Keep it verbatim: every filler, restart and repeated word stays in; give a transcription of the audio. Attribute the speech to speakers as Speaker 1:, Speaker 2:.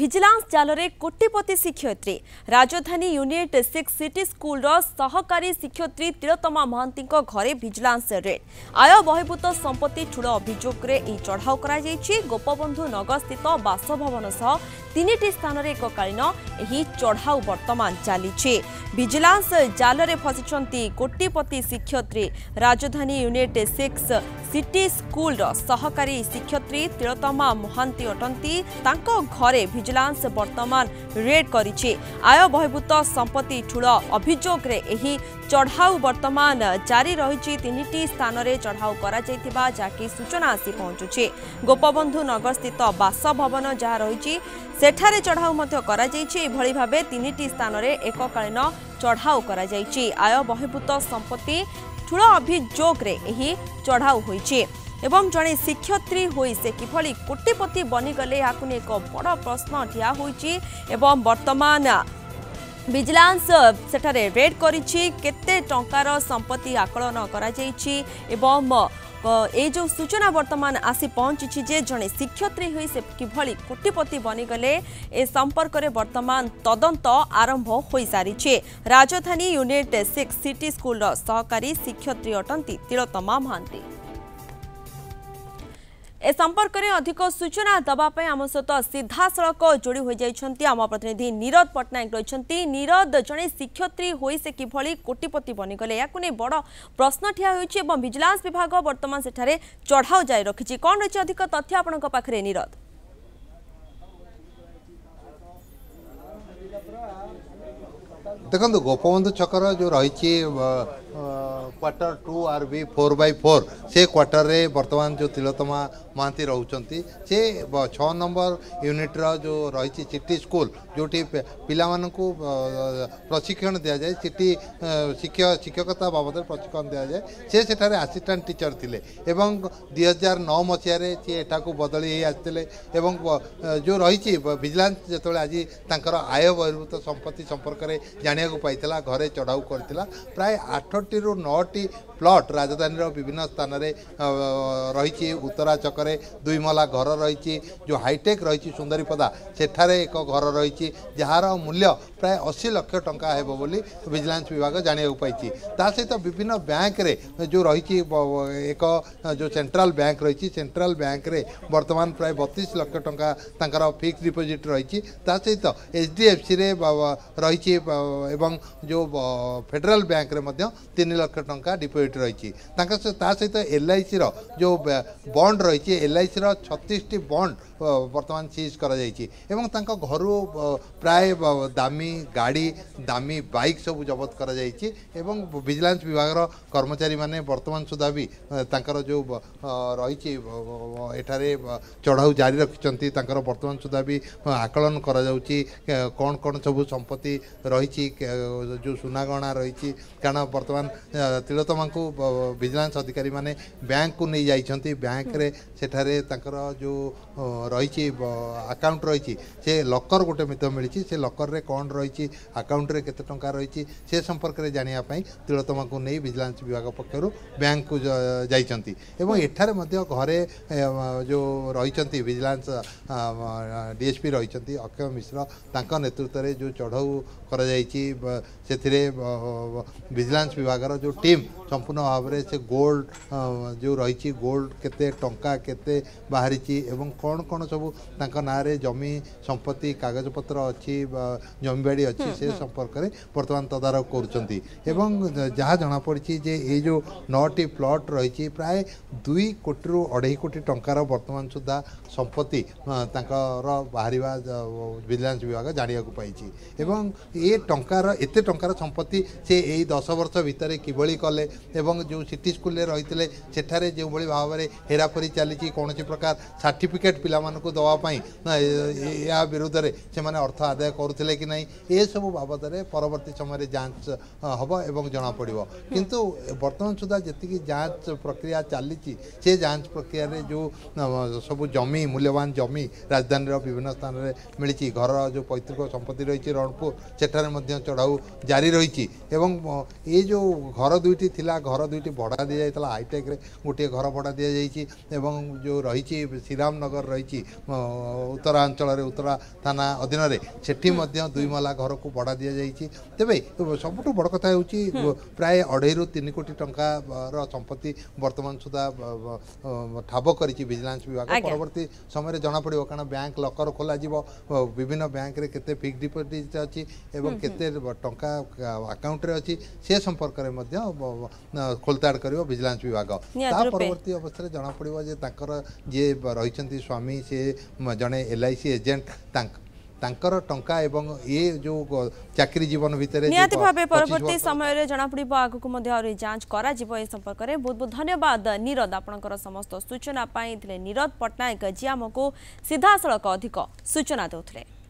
Speaker 1: Vigilance जालरे कोटिपति शिक्षयित्री राजधानी unit six city school सहकारी शिक्षयित्री तिलोत्तमा महांती घरे भिजिलांस रेड आय बहिर्भूत संपत्ति ठूल अभियोग चढ़ाऊ कर गोपबंधु नगर स्थित बासभवन सह तीन स्थान में एककालीन चढ़ाऊ बर्तमान चली भिजिलांस जालरे फसी कोटिपति शिक्षयित्री राजधानी यूनिट सिक्स सिटी स्कूल सहकारी शिक्षयित्री तिलोत्तमा महांती अटंती घरे भिजिलांस वर्तमान रेड करिछि आय बहिर्भूत संपत्ति ठूल अभियोग चढ़ाऊ वर्तमान जारी रही तीन स्थान में चढ़ाऊ कर सूचना आसी पहुंचुछि गोपबंधु नगर स्थित बासभवन जहाँ रही सेठारे चढ़ाऊ भली भाव तीन स्थान में एककालीन चढ़ाऊ कर आय बहिर्भूत संपत्ति ठूल अभियोग चढ़ाऊ होइछि एवं जड़े शिक्षयित्री होई से किभली कोटिपति बनीगले या एक बड़ प्रश्न ठिया होइछि एवं वर्तमान विजिलेंस सेठारे रेड करिछि केते टंकार संपत्ति आकलन करा जाइछि एवं ए जो सूचना वर्तमान आसी पहुंची जे जड़े शिक्षयित्री हुई से किभली कोटिपति बनीगले ए संपर्क में वर्तमान तदंत आरंभ हो सारी राजधानी यूनिट सिक्स सिटी स्कूल सहकारी शिक्षयित्री अटंती तिलोत्तमा महांती ए संपर्क में अधिक सूचना दवाई आम सहित सीधा सड़क जोड़ी हो जाती आम प्रतिनिधि नीरद पट्टनायक रही नीरद जड़े शिक्षयित्री होई से किभली कोटिपति बनीगले या बड़ प्रश्न ठिया होइछि विजिलेंस विभाग वर्तमान सेठारे चढ़ाऊ जारी रखिछि कौन रही अधिक तथ्य आपनक पाखरे नीरद
Speaker 2: देखो गोपबंधु छकर जो रही quarter two R B four by four से क्वार्टर रे वर्तमान जो तिलोत्तमा महांती रोचंती से छः नंबर यूनिट्र जो रही चिट्टी स्कूल जो पिला प्रशिक्षण दि जाए चिट्टी शिक्षक शिक्षकता बाबद प्रशिक्षण दि जाए से सेठारे असिस्टेंट टीचर थिले एवं दुई हजार नौ मसीह सी एटाक बदली आसते जो रही विजिलेंस जो आज तांकर आय बहिर्भूत संपत्ति संपर्क में जाना पाइला घरे चढ़ाऊ करथिला प्राय आठटी रु नौटी प्लॉट राजधानी विभिन्न स्थान में रही उत्तरा चकरे दुई महला घर रही जो हाईटेक रही सुंदरीपदा सेठारे एक घर रही जार मूल्य प्राय अस्सी लक्ष टंका हेबो बोली विजिलेंस विभाग जाना पाई ता सहित विभिन्न बैंक रे जो रही एक जो सेंट्रल बैंक रही सेंट्रल बैंक रे वर्तमान प्राय बत्तीस लक्ष टंका तांकर फिक्स डिपोजिट रही सहित एचडीएफसी रे रही एवं जो फेडरल बैंक रे मध्य तीन लाख टंका डिपोजिट रही सहित एलआईसी रो जो बॉन्ड रही एलआईसी रो छत्तीस टी बॉन्ड वर्तमान सीज कर घर प्राय दामी गाड़ी दामी बाइक सब जबत कर विजिलेंस विभाग कर्मचारी माने वर्तमान सुधा भी तांकर जो रही एठारे चढ़ाऊ जारी रखिंट वर्तमान सुधा भी आकलन कर कौन कौन सब संपत्ति रही जो सुना गहना रही कारण वर्तमान तिलोत्तमा को विजिलेंस अधिकारी माने बैंक को नहीं जाइछंती बैंक रे सेठारे तांकर जो रही अकाउंट रही से लकर गोटे मित्र मिली से लकर रे कौन रही अकाउंट रे केते टंका रही से संपर्क में जानिया पई तिलोत्तमा को नहीं विजिलेंस विभाग पक्षर बैंक को जाइछंती एवं एठारे मध्य घरे जो रही विजिलेंस डीएसपी रही अक्षय मिश्र तांका नेतृत्व में जो चढ़ाऊ कर विजिलेंस विभाग जो टीम संपूर्ण भाव में से गोल्ड जो रही गोल्ड केते टंका केते बाहरी एवं कौन कौन सब तांका ना रे जमी संपत्ति कागज पत्र अच्छी जमीबाड़ी अच्छी से संपर्क में वर्तमान तदारख करुँच जहाँ जना पड़ी जे ये जो नौटी प्लॉट रही प्राय दुई कोटी रु अढ़ाई कोटी टंकार वर्तमान सुधा संपत्ति बाहर विजिलेंस विभाग जाना पाई एवं ये टंकार एत टंकार संपत्ति से यही दस वर्ष भितर किभली कले एवं जो सिटी स्कूल रही सेठारे जो भली भाव में हेराफेरी चली कौन प्रकार सर्टिफिकेट पिला मानकु दवापाई या विरुद्ध में से माने अर्थ आदाय करुले कि नहीं ये सब बाबद में परवर्ती समय जांच हम एवं जना पड़ो किंतु वर्तमान सुधा जी जांच प्रक्रिया चली से जांच प्रक्रिया रे जो सब जमी मूल्यवान जमी राजधानी विभिन्न स्थान में मिली घर जो पैतृक संपत्ति रही रणपुर सेठारे चढ़ाऊ जारी रही ये जो घर दुईटी थिला घर दुईटी भड़ा दि जाइए हाईटेक रे गोटे घर भड़ा दि जाइए जो रही श्रीरामनगर रही उत्तरांचल उत्तरा थाना अधीन में सेठी दुई महला घर को भड़ा दि जाइए तेरे सबुठ बड़ कथा हूँ प्राय अढ़ई रु तीन कोटी टंकार संपत्ति वर्तमान सुधा ठाब कर विजिलेंस विभाग परवर्ती समय जना पड़ो कारण बैंक लकर खोल विभिन्न बैंक रे केते फिक्स डिपोजिट अच्छी एवं केते टंका अकाउंट रे अच्छी से संपर्क में खोलताड़ कर विजिलेंस विभाग ता परवर्ती अवस्था जना पड़ो जे ताकर जे रही स्वामी से जड़े एल आई सी एजेंट तांकर टंका एवं ये जो चाकरी जीवन भितर
Speaker 1: निहाती भाबे परवर्ती समय रे जना पड़िबो आगु मध्ये और जांच करा जिवो ए संपर्क रे बहुत बहुत धन्यवाद नीरद आपनकर समस्त सूचना पाई थिले नीरद पटनायक जी हमको सीधा सड़क अधिक सूचना देउथिले।